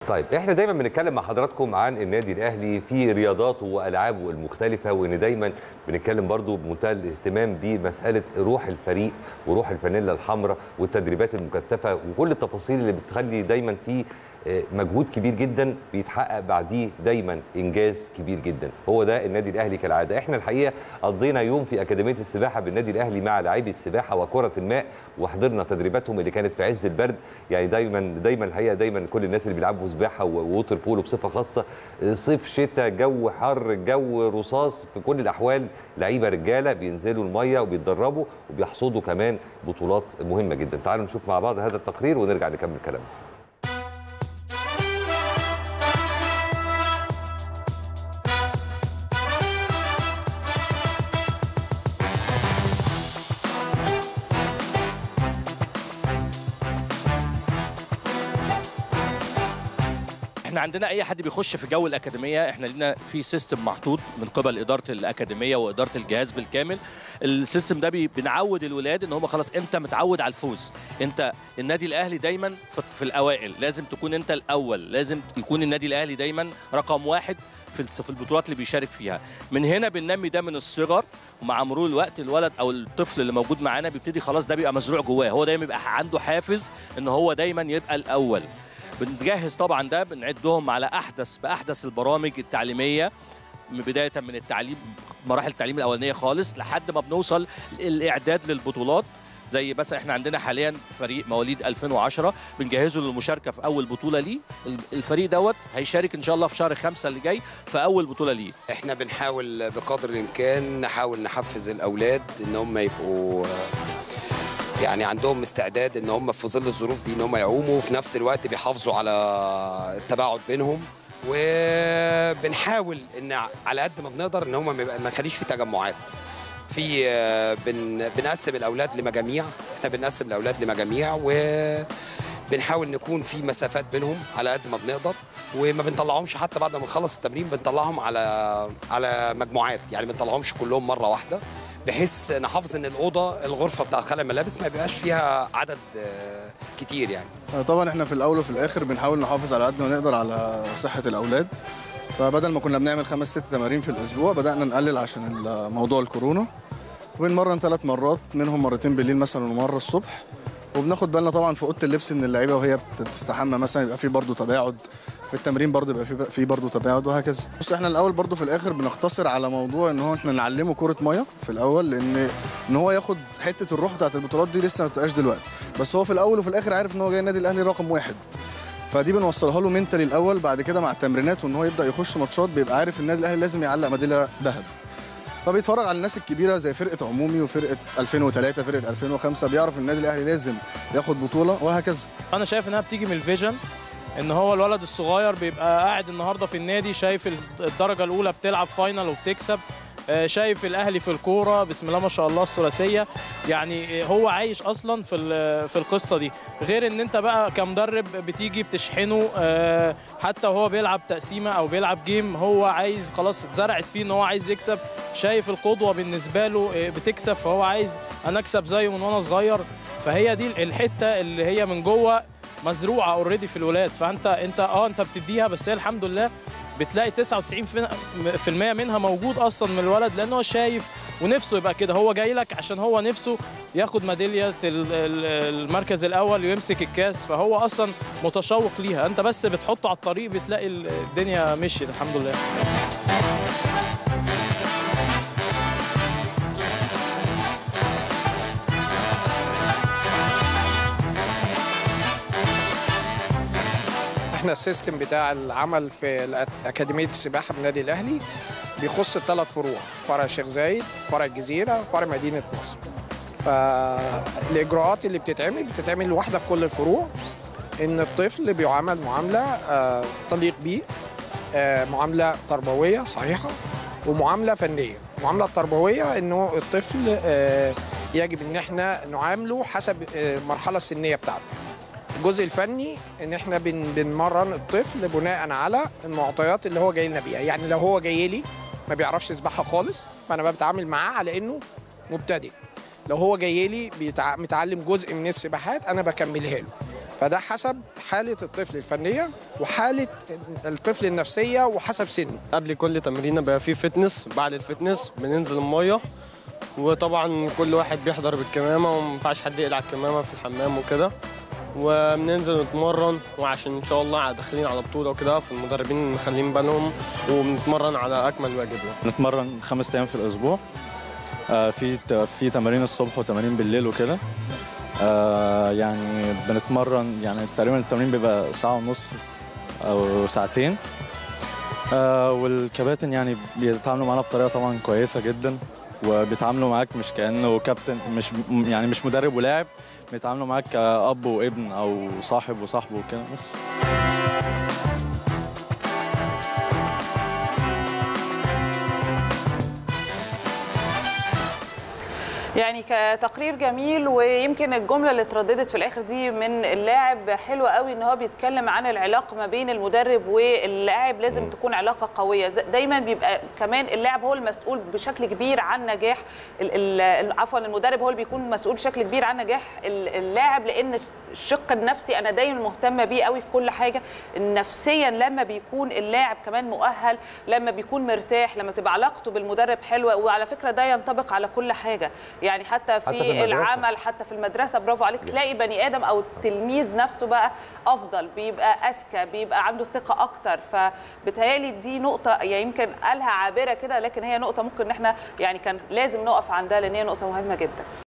طيب احنا دايما بنتكلم مع حضراتكم عن النادي الاهلي في رياضاته والعابه المختلفه، وان دايما بنتكلم برضو بمنتهى الاهتمام بمساله روح الفريق وروح الفانيلا الحمراء والتدريبات المكثفه وكل التفاصيل اللي بتخلي دايما في مجهود كبير جدا بيتحقق بعديه دايما انجاز كبير جدا. هو ده النادي الاهلي كالعاده. احنا الحقيقه قضينا يوم في اكاديميه السباحه بالنادي الاهلي مع لاعبي السباحه وكره الماء، وحضرنا تدريباتهم اللي كانت في عز البرد. يعني دايما الحقيقه دايما كل الناس اللي بيلعبوا سباحه وووتر بولو بصفه خاصه، صيف شتاء جو حر جو رصاص، في كل الاحوال لعيبه رجاله بينزلوا الميه وبيتدربوا وبيحصدوا كمان بطولات مهمه جدا. تعالوا نشوف مع بعض هذا التقرير ونرجع نكمل كلامنا. احنا عندنا اي حد بيخش في جو الاكاديميه، احنا لنا في سيستم محطوط من قبل اداره الاكاديميه واداره الجهاز بالكامل. السيستم ده بنعود الولاد ان هم خلاص انت متعود على الفوز، انت النادي الاهلي دايما في الاوائل، لازم تكون انت الاول، لازم يكون النادي الاهلي دايما رقم واحد في البطولات اللي بيشارك فيها. من هنا بننمي ده من الصغر، ومع مرور الوقت الولد او الطفل اللي موجود معانا بيبتدي خلاص ده بيبقى مزروع جواه، هو دايما بيبقى عنده حافز ان هو دايما يبقى الاول. بنجهز طبعا ده، بنعدهم على باحدث البرامج التعليميه بدايه من التعليم، مراحل التعليم الاولانيه خالص لحد ما بنوصل الاعداد للبطولات. زي بس احنا عندنا حاليا فريق مواليد 2010 بنجهزه للمشاركه في اول بطوله ليه. الفريق دوت هيشارك ان شاء الله في شهر 5 اللي جاي في اول بطوله ليه. احنا بنحاول بقدر الامكان نحاول نحفز الاولاد ان هم يبقوا يعني عندهم استعداد ان هم في ظل الظروف دي ان هم يعوموا، وفي نفس الوقت بيحافظوا على التباعد بينهم. وبنحاول ان على قد ما بنقدر ان هم ما نخليش في تجمعات. في بنقسم الاولاد لمجاميع، احنا بنقسم الاولاد لمجاميع وبنحاول نكون في مسافات بينهم على قد ما بنقدر، وما بنطلعهمش حتى بعد ما نخلص التمرين، بنطلعهم على مجموعات، يعني ما بنطلعهمش كلهم مره واحده، بحيث نحافظ ان الغرفه بتاعت خلع الملابس ما يبقاش فيها عدد كتير يعني. طبعا احنا في الاول وفي الاخر بنحاول نحافظ على قد ما نقدر على صحه الاولاد، فبدل ما كنا بنعمل 5 6 تمارين في الاسبوع بدانا نقلل عشان موضوع الكورونا، وبنمرن 3 مرات، منهم مرتين بالليل مثلا ومره الصبح. وبناخد بالنا طبعا في اوضه اللبس ان اللعيبه وهي بتستحمى مثلا يبقى في برضه تباعد، في التمرين برضه يبقى في برضه تباعد وهكذا. بص احنا الاول برضه في الاخر بنختصر على موضوع ان هو احنا نعلمه كوره ميه في الاول، لان ان هو ياخد حته الروح بتاعت البطولات دي لسه ما بتبقاش دلوقتي، بس هو في الاول وفي الاخر عارف ان هو جاي النادي الاهلي رقم 1، فدي بنوصلها له منتالي الاول. بعد كده مع التمرينات وان هو يبدا يخش ماتشات بيبقى عارف النادي الاهلي لازم يعلق ميداليه ذهب، فبيتفرج على الناس الكبيره زي فرقه عمومي وفرقه 2003 فرقه 2005، بيعرف النادي الاهلي لازم ياخد بطوله وهكذا. انا شايف انها بتيجي من الفيجن، ان هو الولد الصغير بيبقى قاعد النهارده في النادي شايف الدرجه الاولى بتلعب فاينل وبتكسب، شايف الاهلي في الكوره بسم الله ما شاء الله الثلاثيه، يعني هو عايش اصلا في القصه دي. غير ان انت بقى كمدرب بتيجي بتشحنه، حتى وهو بيلعب تقسيمه او بيلعب جيم هو عايز خلاص اتزرعت فيه ان هو عايز يكسب، شايف القدوه بالنسبه له بتكسب فهو عايز انا اكسب زيه من وانا صغير. فهي دي الحته اللي هي من جوه مزروعه اوريدي في الولاد، فانت انت بتديها، بس هي الحمد لله بتلاقي 99% منها موجود اصلا من الولد، لانه هو شايف ونفسه يبقى كده. هو جاي لك عشان هو نفسه ياخد ميداليه المركز الاول ويمسك الكاس، فهو اصلا متشوق ليها، انت بس بتحطه على الطريق بتلاقي الدنيا مشيت الحمد لله. احنا السيستم بتاع العمل في أكاديمية السباحة بالنادي الأهلي بيخص 3 فروع، فرع الشيخ زايد، فرع الجزيرة، فرع مدينة نصر. فالإجراءات اللي بتتعمل واحدة في كل الفروع، إن الطفل بيعامل معاملة تليق بيه، معاملة تربوية صحيحة ومعاملة فنية. المعاملة التربوية إنه الطفل يجب إن احنا نعامله حسب المرحلة السنية بتاعته. الجزء الفني ان احنا بنمرن الطفل بناء على المعطيات اللي هو جاي لنا بيها، يعني لو هو جاي لي ما بيعرفش يسبحها خالص فانا بتعامل معاه على انه مبتدئ. لو هو جاي لي متعلم جزء من السباحات انا بكملها له. فده حسب حاله الطفل الفنيه وحاله الطفل النفسيه وحسب سنه. قبل كل تمرينه بقى فيه فتنس، بعد الفتنس بننزل الميه، وطبعا كل واحد بيحضر بالكمامه وما ينفعش حد يقلع الكمامه في الحمام وكده، وبننزل نتمرن، وعشان ان شاء الله داخلين على بطوله وكده فالمدربين مخلين بالهم، وبنتمرن على اكمل واجب. نتمرن 5 ايام في الاسبوع، في تمارين الصبح وتمارين بالليل وكده. يعني بنتمرن، يعني تقريبا التمرين بيبقى ساعه ونص او ساعتين. والكباتن يعني بيتعاملوا معانا بطريقه طبعا كويسه جدا، وبيتعاملوا معاك مش كانه كابتن، مش مدرب ولاعب، بيتعاملوا معاك كأب وابن او صاحب وصاحبه وكده بس. يعني كتقرير جميل، ويمكن الجمله اللي اترددت في الاخر دي من اللاعب حلوه قوي، ان هو بيتكلم عن العلاقه ما بين المدرب واللاعب، لازم تكون علاقه قويه. دايما بيبقى كمان اللاعب هو المسؤول بشكل كبير عن نجاح عفوا المدرب هو اللي بيكون مسؤول بشكل كبير عن نجاح اللاعب، لان الشق النفسي انا دايما مهتمه بيه قوي في كل حاجه. نفسيا لما بيكون اللاعب كمان مؤهل، لما بيكون مرتاح، لما تبقى علاقته بالمدرب حلوه، وعلى فكره ده ينطبق على كل حاجه، يعني حتى في العمل، حتى في المدرسه. برافو عليك، تلاقي بني ادم او التلميذ نفسه بقى افضل، بيبقى اذكى، بيبقى عنده ثقه اكتر. فبتهيالي دي نقطه يعني يمكن قالها عابره كده، لكن هي نقطه ممكن ان احنا يعني كان لازم نقف عندها، لان هي نقطه مهمه جدا.